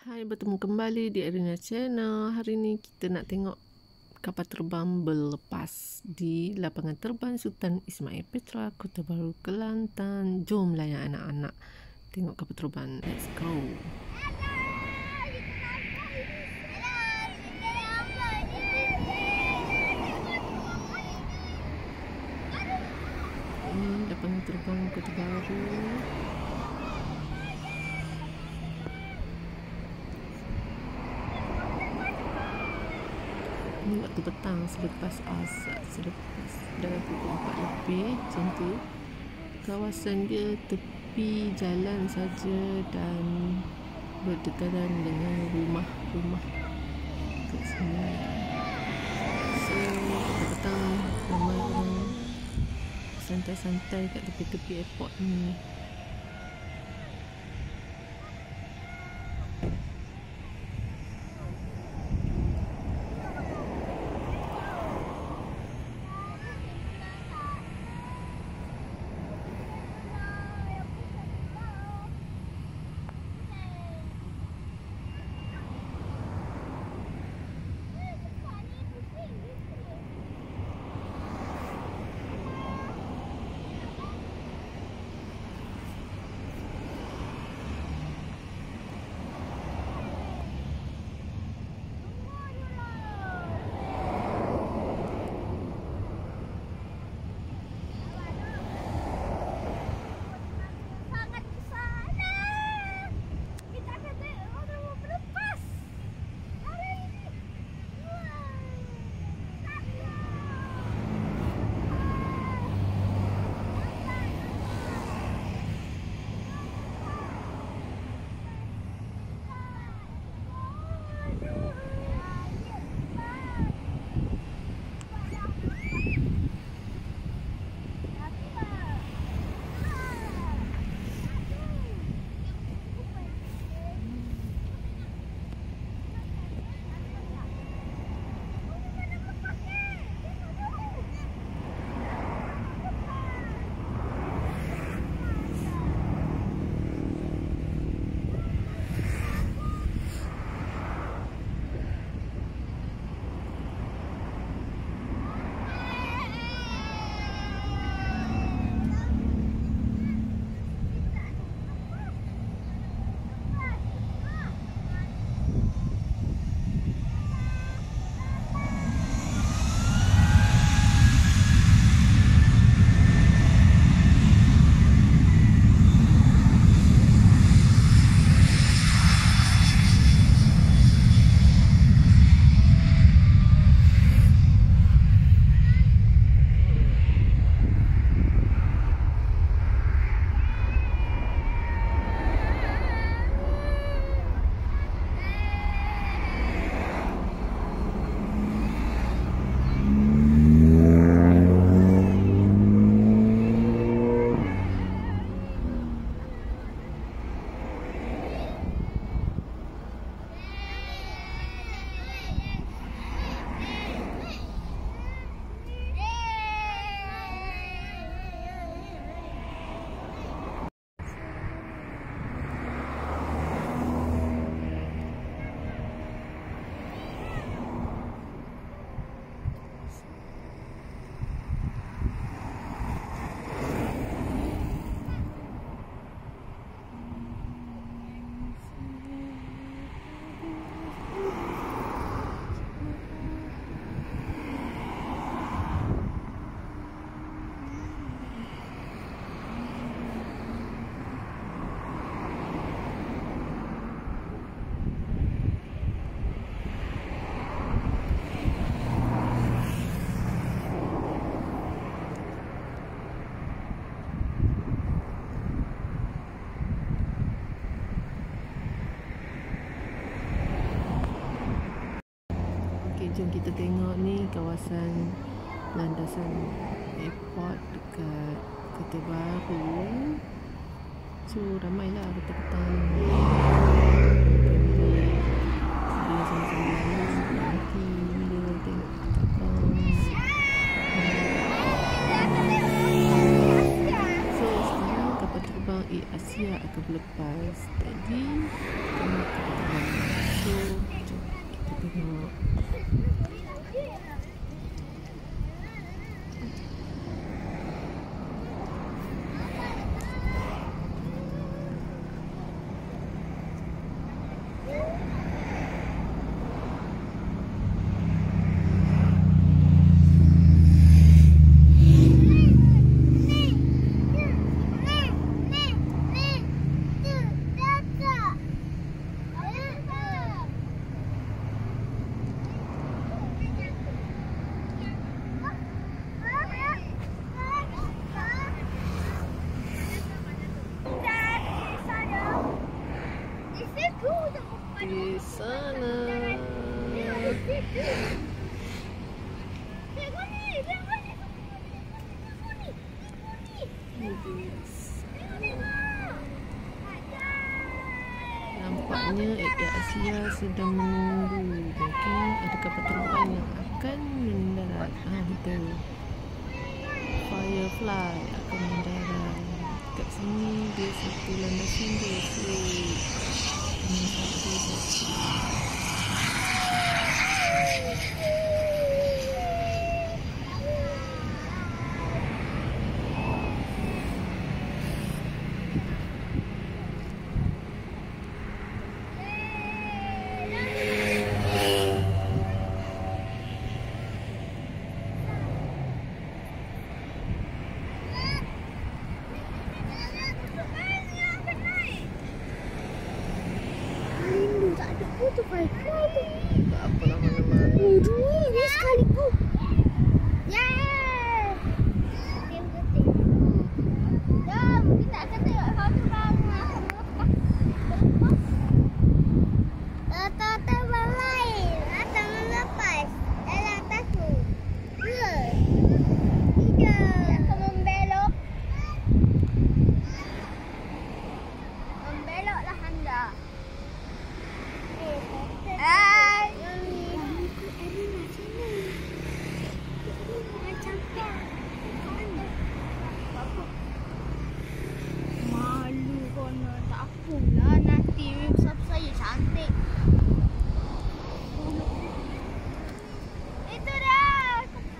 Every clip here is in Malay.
Hai, bertemu kembali di Arina Channel. Hari ini kita nak tengok kapal terbang berlepas di lapangan terbang Sultan Ismail Petra, Kota Bharu, Kelantan. Jomlah ya anak-anak tengok kapal terbang. Let's go. Ini lapangan terbang Kota Bharu. Ini waktu petang selepas asar, selepas dah pukul 4 lebih macam tu. Kawasan dia tepi jalan saja dan berdekatan dengan rumah-rumah kat sini. So petang ramai orang santai-santai kat tepi-tepi airport ni. Jom kita tengok ni kawasan landasan airport dekat Kota Bharu. So ramailah petang-petang dia sama-sama nanti bila tengok terbang. So sekarang kapal terbang Air Asia akan berlepas. Jadi kami akan terbang Di sana. Nampaknya Air Asia sedang menunggu. Mungkin ada kapal terbang yang akan mendarat. Betul. Firefly akan mendarat. Kat sini dia satu landasan dia. Ini satu. Tu firefly tu. Tak apa lah mana-mana. Dua ni sekaligus. Yes. Dia ketik. Jom, kita akan tengok how terbang. Tata terbang lain atau melepas dalam atas tu. Tidak. Dia akan membelok. Membeloklah anda. Malu kono, tak apalah nanti sebab saya cantik. Itu dah.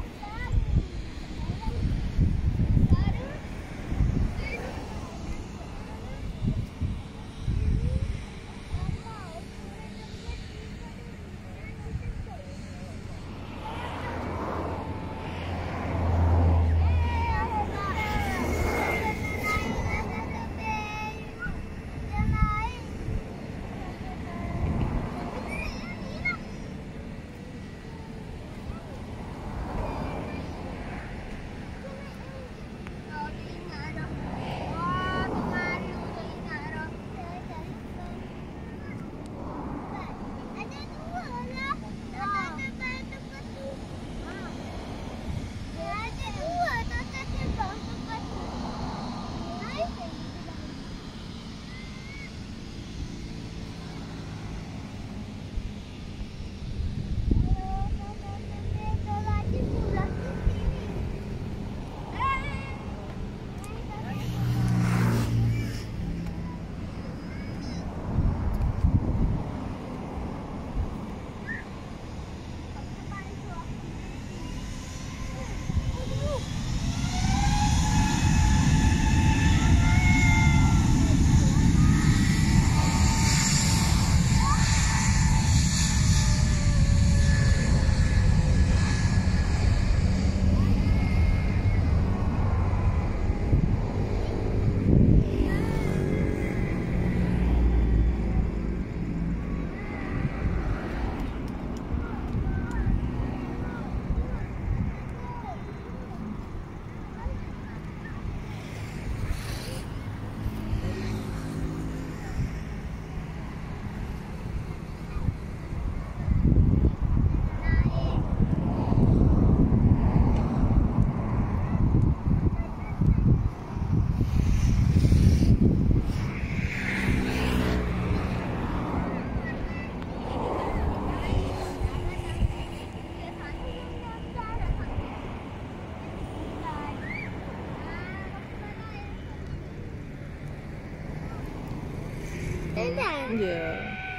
Ya.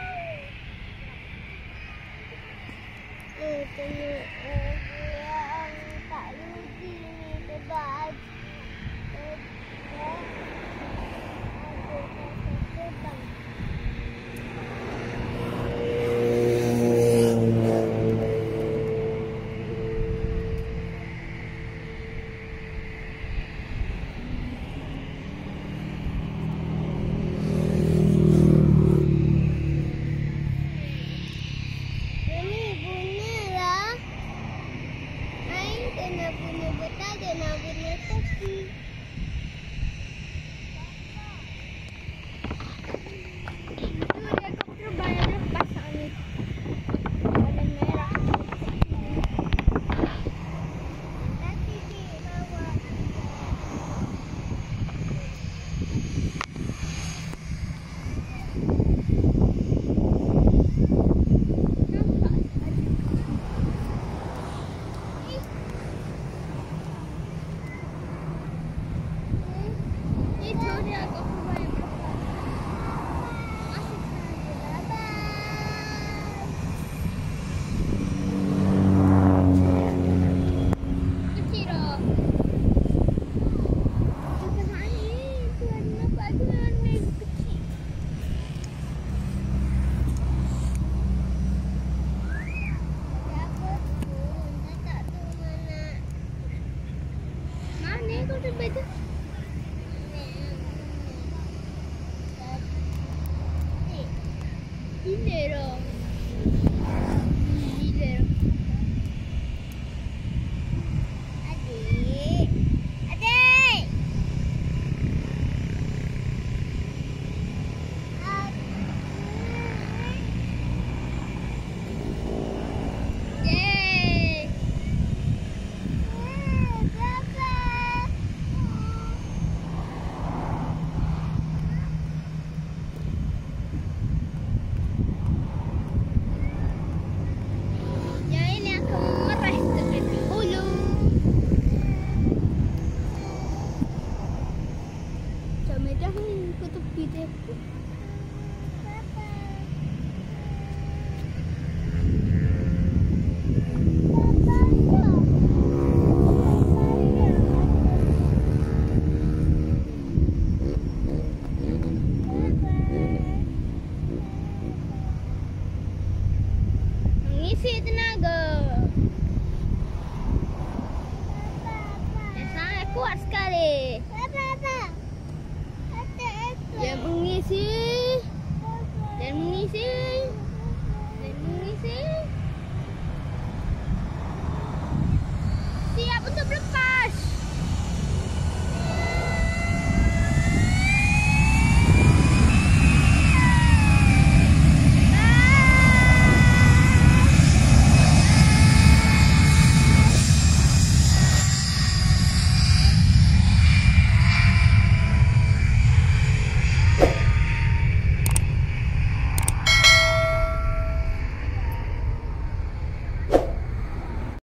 Tak rugi ni sebab Gila dah. Gila. Adik. Adik. Yeay. Yang ini akan mengeras terlebih dahulu. Macam medah ni ke tepi tepi. Mengisi tenaga. Yang sangat kuat sekali. Dia mengisi dan mengisi dan mengisi.